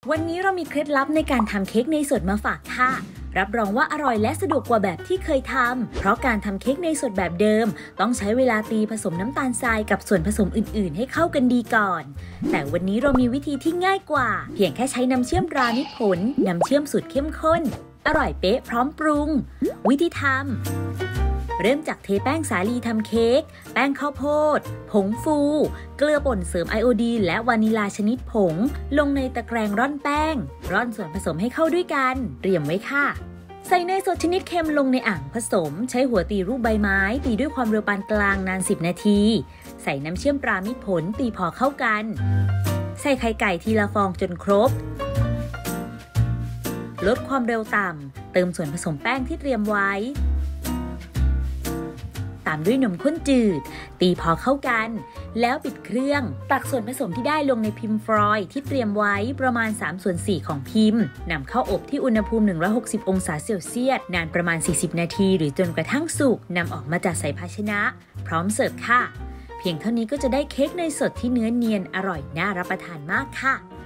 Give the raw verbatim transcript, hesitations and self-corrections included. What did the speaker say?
วันนี้เรามีเคล็ดลับในการทำเค้กเนยสดมาฝากค่ะรับรองว่าอร่อยและสะดวกกว่าแบบที่เคยทำเพราะการทำเค้กเนยสดแบบเดิมต้องใช้เวลาตีผสมน้ำตาลทรายกับส่วนผสมอื่นๆให้เข้ากันดีก่อนแต่วันนี้เรามีวิธีที่ง่ายกว่าเพียงแค่ใช้น้ำเชื่อมตรามิตรผลน้ำเชื่อมสูตรเข้มข้นอร่อยเป๊ะพร้อมปรุงวิธีทำเริ่มจากเทแป้งสาลีทำเค้กแป้งข้าวโพดผงฟูเกลือป่นเสริมไอโอดีนและวานิลาชนิดผงลงในตะแกรงร่อนแป้งร่อนส่วนผสมให้เข้าด้วยกันเตรียมไว้ค่ะใส่เนยสดชนิดเค็มลงในอ่างผสมใช้หัวตีรูปใบไม้ตีด้วยความเร็วปานกลางนานสิบนาทีใส่น้ำเชื่อมปรามิตรผลตีพอเข้ากันใส่ไข่ไก่ทีละฟองจนครบลดความเร็วต่ำเติมส่วนผสมแป้งที่เตรียมไว้ตามด้วยนมข้นจืดตีพอเข้ากันแล้วปิดเครื่องตักส่วนผสมที่ได้ลงในพิมพ์ฟรอยล์ที่เตรียมไว้ประมาณสามส่วนสี่ของพิมพ์นำเข้าอบที่อุณหภูมิหนึ่งร้อยหกสิบองศาเซลเซียสนานประมาณสี่สิบนาทีหรือจนกระทั่งสุกนำออกมาจัดใส่ภาชนะพร้อมเสิร์ฟค่ะเพียงเท่านี้ก็จะได้เค้กเนยสดที่เนื้อเนียนอร่อยน่ารับประทานมากค่ะ